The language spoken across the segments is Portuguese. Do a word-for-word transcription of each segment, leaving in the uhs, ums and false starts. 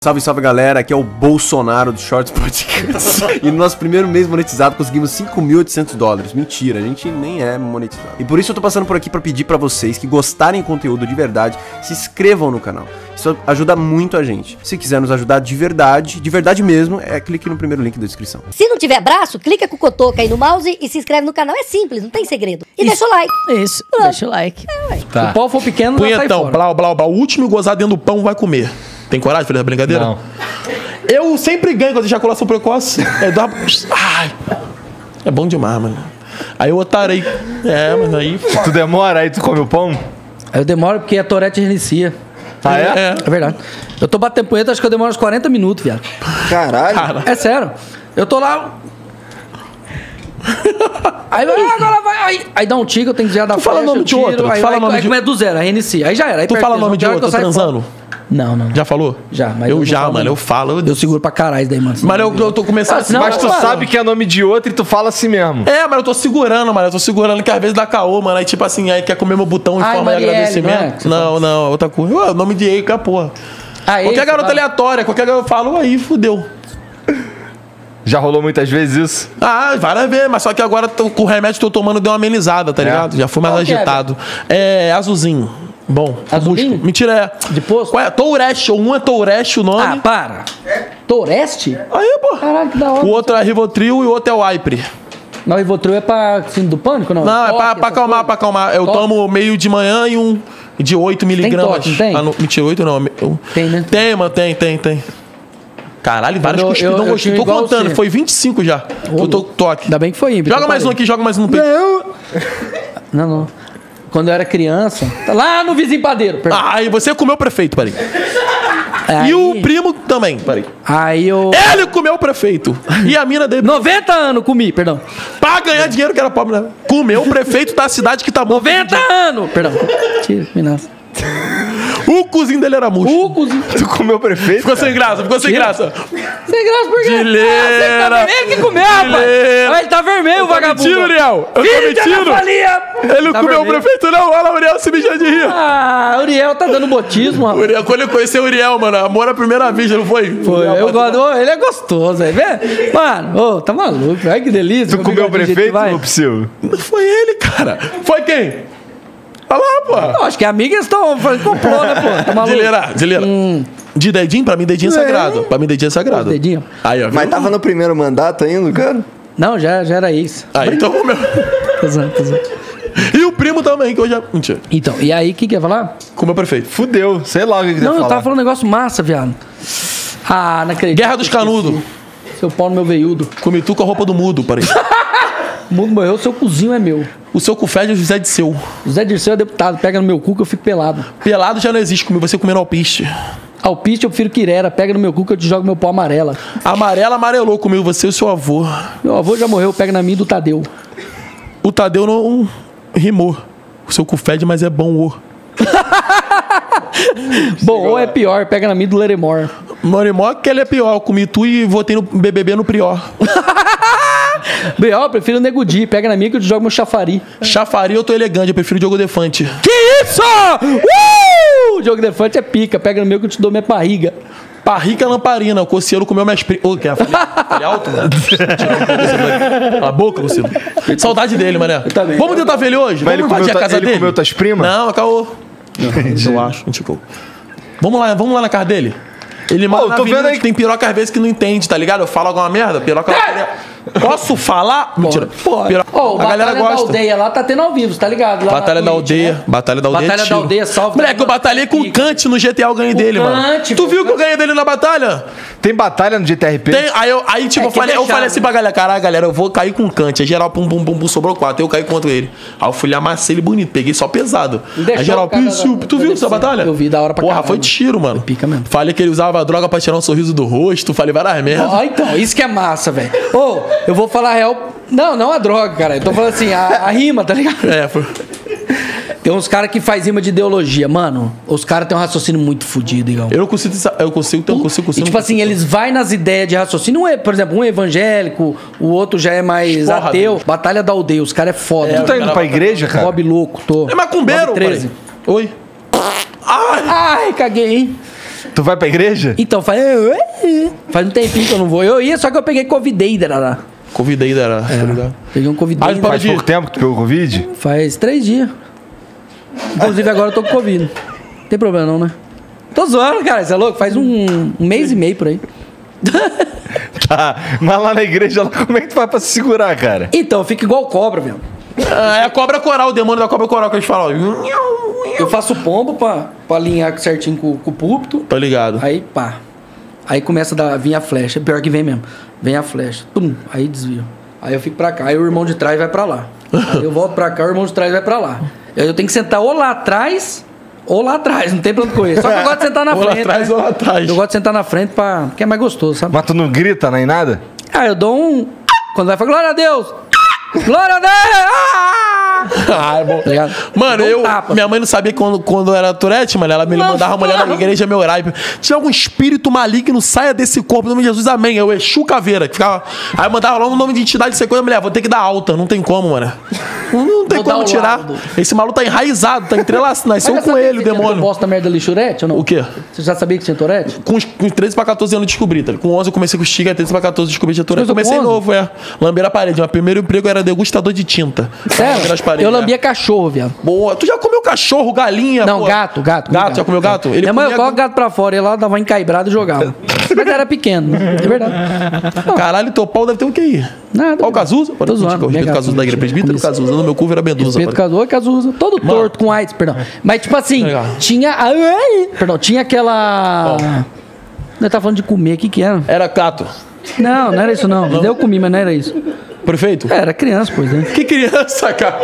Salve, salve galera, aqui é o Bolsonaro do Shorts Podcast. E no nosso primeiro mês monetizado conseguimos cinco mil e oitocentos dólares. Mentira, a gente nem é monetizado. E por isso eu tô passando por aqui pra pedir pra vocês que gostarem do conteúdo de verdade, se inscrevam no canal. Isso ajuda muito a gente. Se quiser nos ajudar de verdade, de verdade mesmo, é clique no primeiro link da descrição. Se não tiver braço, clica com o cotoco aí no mouse e se inscreve no canal. É simples, não tem segredo. E Isso. deixa o like. Isso, deixa o like. É, tá. Se o pau for pequeno, já sai Punhetão, fora. blá, blá, blá. O último gozar dentro do pão vai comer. Tem coragem de fazer essa brincadeira? Não. Eu sempre ganho com a ejaculação precoce. É, dá... Ai, é bom demais, mano. Aí eu otarei. É, mas aí... Tu demora, aí tu come o pão? Aí eu demoro porque a Tourette reinicia. Ah, é? É. É verdade. Eu tô batendo punheta, acho que eu demoro uns quarenta minutos, viado. Caralho. Cara. É sério. Eu tô lá... Aí vai, agora vai. Aí, aí dá um tico, eu tenho que já dar Tu fala nome de outro, tu Aí, fala aí, nome aí de- começa do zero, aí reinicia. Aí já era. Aí Tu perde fala tesão, nome de tem hora que outro eu saio transando? fora. Não, não. Já falou? Já, mas eu eu não já, falo mano. não. Eu falo. Eu... Eu seguro pra caralho daí, mano. Mas eu, eu tô começando Ah, a... senão- Mas tu Não, sabe que é nome de outro e tu fala assim mesmo. É, mas eu tô segurando, mano. Eu tô segurando que às vezes dá caô, mano. Aí tipo assim, aí quer comer meu botão em Ai, forma de Marielle, agradecimento. não é que você Não, não, outra coisa. Ué, o nome de Eica, porra. Ah, Qualquer esse, garota vai. aleatória, qualquer garota eu falo, aí fudeu. Já rolou muitas vezes isso? Ah, várias vezes, mas só que agora tô, com o remédio que eu tô tomando deu uma amenizada, tá É. ligado? Já fui mais Qual que é, agitado. É, azulzinho. Bom, Azulzinho? busco. Mentira, é. De posto? Qual é? Tourette, um é Tourette o Ah, nome. para. Toureste? Aí, pô. Caralho, que da hora. O outro é Rivotril e o outro é o Hypre. Não, o Rivotril é pra síndrome do pânico, não? Não, é Toque, pra, pra essas acalmar, coisas? pra acalmar. Eu Toque? tomo meio de manhã e um de oito miligramas. toque, não tem? Ah, não, mentira, oito não. eu- Tem, né? Tem, mano, tem, tem, tem. Caralho, vários Eu- cuspidão eu- eu gostinho. tinha Tô igual contando, você. foi vinte e cinco já. Eu tô toque. Ainda bem que foi ímpeto. Joga eu mais um parei. aqui, joga mais um no peito. Não, não. Quando eu era criança... Tá lá no vizinho padeiro. perdão. Ah, e você comeu o prefeito, peraí. Aí, E o primo também, peraí. Aí eu... Ele comeu o prefeito. E a mina dele, noventa anos comi, perdão. pra ganhar dinheiro que era pobre, né? Comeu o prefeito da cidade que tá bom. noventa anos! Perdão. Tira, Minas. O cozinho dele era murcho. O cozinho. Tu comeu o prefeito? Ficou sem graça, ficou sem Tira. graça. Sem graça por quê? Dileira. Ah, você tá vermelho que comeu, rapaz. Dileira. Olha, ele tá vermelho, o Tá vagabundo. mentindo, Uriel? Eu tô Filho da mentindo? Nafalia. Ele não Tá comeu o vermelho. prefeito, não. Olha lá, o Uriel se mijando de rir. Ah, Uriel tá dando botismo, rapaz. Uriel, quando eu conheci o Uriel, mano, amor à primeira vista, não foi? Foi, Uriel, eu pode- gosto. Ô, ele é gostoso, aí, vê? Mano, ô, tá maluco. Ai, que delícia. Tu comeu o bigodinho, gente, prefeito, vai. meu psil? Não foi ele, cara. Foi quem? Olha lá, pô. Não, acho que amigas estão fazendo complô, né, pô? Tá maluco? Dileira, dileira. De dedinho, pra mim, dedinho é sagrado. Pra mim, dedinho é sagrado. Dedinho. Aí, ó. Mas viu? tava no primeiro mandato ainda, cara? Não, já, já era isso. Aí, então comeu. Tô zoando, tô zoando. E o primo também, que eu já... Mentira. Então, e aí, o que que ia falar? Comeu prefeito. Fudeu, sei lá o que que tu ia Não, eu falar. tava falando um negócio massa, viado. Ah, não acredito. Guerra dos Canudos. Seu pau no meu veiudo. Comi tu com a roupa do mudo, peraí. O mundo morreu, seu cozinho é meu. O seu cu fede é o José de Seu. O Zé Dirceu é deputado, pega no meu cu que eu fico pelado. Pelado já não existe comigo, você comendo alpiste. Alpiste eu prefiro quirera, pega no meu cu que eu te jogo meu pau amarela. Amarela amarelou comigo, você e o seu avô. Meu avô já morreu, pega na minha do Tadeu. O Tadeu não rimou. O seu cu fede, mas é bom o. Bom, ou é pior, pega na minha do Leremor. Morimó, que ele é pior. Eu comi tu e votei no B B B no Prior. B O, eu prefiro o Negudi, pega na minha que eu te jogo meu chafari. Chafari, eu tô elegante, eu prefiro o Diogo Defante. Que isso? Uh! O Diogo Defante é pica, pega no meu que eu te dou minha barriga. Parrica lamparina, o Cossielo comeu minhas primas. Ô, quer? Falei, falei alto, mano? Cala a boca, Cossielo. Saudade dele, mané. também. Vamos tentar ver ele hoje? Mas ele Vamos comeu invadir a ta- casa ele dele? comeu tuas primas? Não, acabou. Eu acho, tipo. Vamos lá, vamos lá na casa dele. Ele mora Ô, na tô avenida vendo aí que tem piroca às vezes que não entende, tá ligado? Eu falo alguma merda, piroca... Posso falar? Mentira. Pode. Piroca- Ô, a galera Batalha gosta. da Aldeia lá tá tendo ao vivo, tá ligado? Lá na Batalha da Twitch, Aldeia. né? Batalha da Aldeia. Batalha é da tiro. Aldeia, salve. Moleque, eu batalhei com o Pica. Kant no G T A, eu ganhei dele, mano. Kant, Tu pô, viu que eu ganhei dele na batalha? Tem batalha no G T R P? Tem, aí, eu, aí tipo, É, eu, que falei, eu deixar, falei assim né? pra galera, caralho, galera, eu vou cair com o Kant. Aí geral, pum, pum, pum, pum, sobrou quatro. Eu caí contra ele. Aí eu fui lá, amassei ele bonito, peguei só pesado. Deixou Aí geral, o cara piu, da- tu da viu essa D C? batalha? Eu vi, da hora pra Porra, caralho. foi tiro, mano. Foi pica mesmo. Falei que ele usava droga pra tirar um sorriso do rosto, falei várias merdas. Ó, então, isso que é massa, velho. Ô, eu vou falar a real. Não, não a droga, cara. Eu tô falando assim, a, a rima, tá ligado? É, foi. Tem uns caras que faz rima de ideologia. Mano, os caras têm um raciocínio muito fodido, Igão. Eu não consigo, eu consigo, então, eu consigo, E consigo. tipo assim, eles vai nas ideias de raciocínio. Um é, por exemplo, um é evangélico, o outro já é mais Porra, ateu. Deus. Batalha da Aldeia, os caras é foda. É, Tu tá indo pra igreja, cara? Bob louco, tô. É macumbeiro, Bob treze. peraí. Oi. Ai, Ai, caguei, hein? Tu vai pra igreja? Então, faz, faz um tempinho que eu não vou. Eu ia, só que eu peguei Covid, dará. Covid aí, era, tá ligado? Peguei um Covid. Aí, Faz de- pouco tempo que tu pegou Covid? Faz três dias. Inclusive, agora eu tô com Covid. Não tem problema não, né? Tô zoando, cara. Você é louco? Faz um, um mês e meio por aí. Tá. Mas lá na igreja, lá, como é que tu vai pra se segurar, cara? Então, eu fico igual cobra, velho. Ah, é a cobra coral, o demônio da cobra coral que a gente fala. Ó. Eu faço pombo pra, pra alinhar certinho com, com o púlpito. Tá ligado? Aí, pá. Aí começa a dar, vir a flecha. Pior que vem mesmo. Vem a flecha. Tum. Aí desvio. Aí eu fico pra cá. Aí o irmão de trás vai pra lá. Aí eu volto pra cá, o irmão de trás vai pra lá. Aí eu tenho que sentar ou lá atrás ou lá atrás. Não tem pra onde correr. Só que eu gosto de sentar na Ou lá frente. atrás né? ou lá atrás. Eu gosto de sentar na frente pra... porque é mais gostoso, sabe? Mas tu não grita nem nada? Ah, eu dou um... Quando vai falar, glória a Deus! Glória a Deus! Ah! Ah, é bom. Tá ligado? Mano, Dou um eu. tapa. Minha mãe não sabia que quando, quando era Tourette, mano. Ela me mandava a mulher na igreja me orar. E, tinha algum espírito maligno, saia desse corpo, em nome de Jesus, amém. Eu, Exu Caveira, que ficava. Aí eu mandava lá um nome de entidade, sei coisa, mulher, vou ter que dar alta. Não tem como, mano. Não, não tem Vou dar como o tirar. laudo. Esse maluco tá enraizado, tá entrelaçado. Nasceu Mas com já sabia ele, o que você tinha demônio. bosta da merda lixurete ou não? O quê? Você já sabia que tinha Tourette? Com, os- com treze pra catorze anos eu descobri, tá? Com onze eu comecei com o Stiga, treze pra catorze eu descobri que tinha Tourette. Você começou Comecei com onze? novo, é. Lamber a parede. Meu primeiro emprego era degustador de tinta. Lamber as Sério? paredes, Eu né? lambia cachorro, viado. Boa. Tu já comeu cachorro, galinha? Não, pô? gato, gato. Gato, já comeu gato? Ele Minha mãe, eu comia- coloco o gato pra fora e ela dava uma encaibrada e jogava. Mas era pequeno, é verdade. Caralho, teu pau deve ter o que aí? Nada. Pau Cazuza? Tô zoando. O respeito Minha Cazuza da igreja presbítera, Cazuza. Cazuza. No meu cu era Medusa. Respeito pai. Cazuza, Cazuza. Todo torto com AIDS, perdão. Mas tipo assim, Legal. tinha... ai, Perdão, tinha aquela... Nós tá falando de comer, o que que era? Era gato. Não, não era isso não. Eu comi, mas não era isso. Prefeito? É, era criança, pois né? Que criança, cara?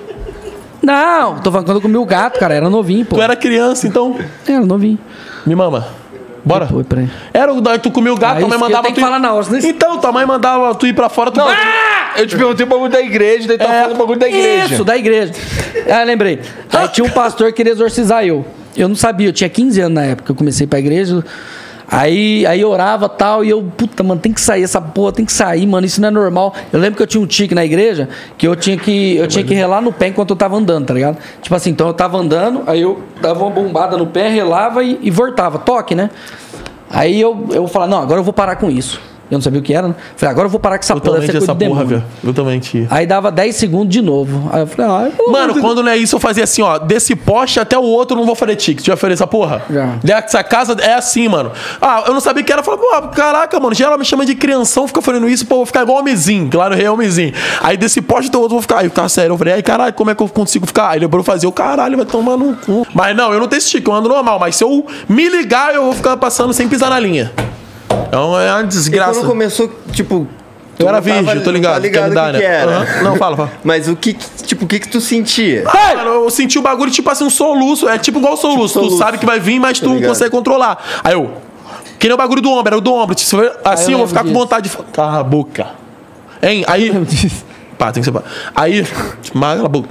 Não, tô falando quando eu comi o gato, cara. Era novinho, pô. Tu era criança, então. Era novinho. Me mama. Bora. Pô, peraí. Era o da tu comia o gato, Ah, tua mãe isso que eu mandava tenho tu. que falar na hora, senão isso- Então, tua mãe mandava tu ir pra fora, tu. Não, Ah! eu te perguntei o bagulho da igreja, daí tu tava É. falando o bagulho da igreja. Isso, da igreja. Ah, lembrei. Aí tinha um pastor que queria exorcizar eu. Eu não sabia, eu tinha quinze anos na época que eu comecei pra igreja. Aí, aí eu orava e tal, e eu, puta, mano, tem que sair essa porra, tem que sair, mano, isso não é normal. Eu lembro que eu tinha um tique na igreja que eu tinha que, eu tinha que relar no pé enquanto eu tava andando, tá ligado? Tipo assim, então eu tava andando, aí eu dava uma bombada no pé, relava e, e voltava, toque, né? Aí eu, eu falava, não, agora eu vou parar com isso. Eu não sabia o que era, né? Falei, agora eu vou parar com essa Eu porra, também deve ser tinha coisa essa de porra, demônio. velho. Eu também tinha. Aí dava dez segundos de novo. Aí eu falei, ah, pelo amor Mano, de quando não é isso, eu fazia assim, ó. Desse poste até o outro, eu não vou fazer tique. Tu já fez essa porra? Já. Essa casa é assim, mano. Ah, eu não sabia o que era. Eu falei, pô, caraca, mano. Geral me chama de crianção, fica fazendo isso, pô, eu vou ficar igual o homenzinho. Claro, rei é homenzinho. Aí desse poste até o outro, eu vou ficar. Aí eu ficava sério. Eu falei, aí, caralho, como é que eu consigo ficar? Aí lembrou fazer o caralho, vai tomar no cu. Mas não, eu não tenho esse tique, eu ando normal. Mas se eu me ligar, eu vou ficar passando sem pisar na linha. Então é uma E desgraça. quando começou, tipo... tu Eu era não tava- virgem, tô não ligado. Tá ligado Quer me o dar, que, que né? era. Aham. Não, fala, fala. Mas o que, que- tipo, o que que tu sentia? Mano, eu senti o bagulho tipo assim, um soluço. É tipo igual soluço. soluço. Tu sabe que vai vir, mas tu não ligado. consegue controlar. Aí eu. Que nem o bagulho do ombro, era o do ombro. Se for assim, eu eu vou lembro ficar com disso. vontade de. Cala a boca. Hein? Aí. Pá, tem que ser. pá. Aí. Cala a boca.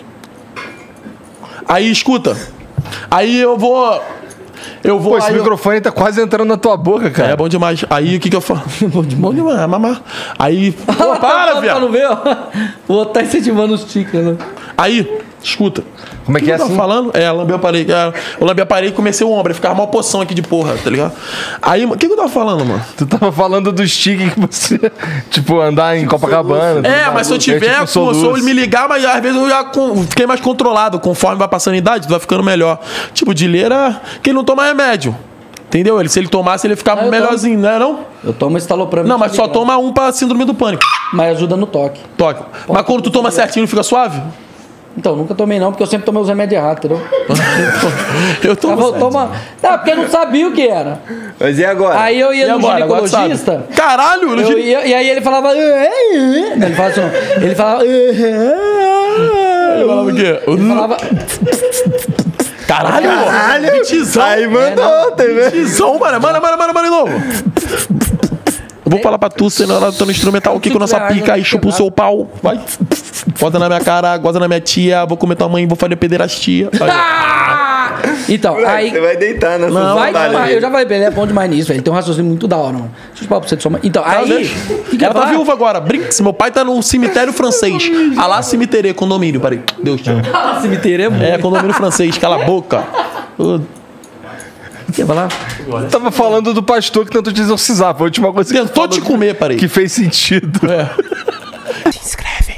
Aí, escuta. Aí eu vou. Eu vou. Pô, esse aí eu- microfone tá quase entrando na tua boca, cara. É bom demais. Aí o que que eu falo? Bom demais, é mamar. Aí. Pô, para, Pra não viado. ver, ó. O outro tá incentivando os ticos, né? Aí, escuta. Como é O que é eu tava assim? falando? É, lambei a parede. É, eu lambei a parede e comecei o ombro. Aí ficava uma poção aqui de porra, tá ligado? Aí, o que, que eu tava falando, mano? Tu tava falando do stick que você, tipo, andar em Copacabana. É, tudo mas se eu mais. tiver, É, tipo, se eu soluço. me ligar, mas às vezes eu já com- fiquei mais controlado. Conforme vai passando a idade, tu vai ficando melhor. Tipo, de leira, quem não toma remédio. Entendeu? Ele, se ele tomasse, ele ficava Ah, eu melhorzinho, não é não? Eu tomo estalopram. Não, mas só toma um pra síndrome do pânico. Mas ajuda no toque. Toque. Mas quando tu toma certinho, fica suave? Então, nunca tomei não, porque eu sempre tomei os remédios errados, entendeu? Eu tomo Tava, certinho. toma... Não, porque eu não sabia o que era. Mas e agora? Aí eu ia E no agora? Agora tu sabe. ginecologista. Caralho! no Eu gine- ia, e aí ele falava... Não, ele falava assim, ó, ele falava... Ele falava o quê? Ele falava... Caralho! Caralho! Mentizão! Aí mandou, tá vendo? Mentizão, mano! Mano, mano, mano, mano, de novo! Eu vou falar pra tu, senão ela tá no instrumental aqui com a nossa pica e chupa o seu pau. Vai. Goza na minha cara, goza na minha tia, vou comer tua mãe, vou fazer pederastia. Ah! Então, Moleque, aí... você vai deitar nessa Vai batalha tomar, aí. eu já falei pra ele, ele é bom demais nisso, velho. Ele tem um raciocínio muito da hora, mano. Deixa eu falar pra você de sua mãe. Então, Ela aí... deixa. que que eu Ela tá ia falar? viúva agora. Brinks. Meu pai tá num cemitério francês. A lá cemitério, condomínio. Peraí. Deus te ama. Cemitério é bom. É, condomínio francês. Cala a boca. Ô, Quer falar? Eu tava falando do pastor que tentou te exorcizar. Foi a última coisa que Tentou tu te falou comer, parei. que fez sentido. É. Se inscreve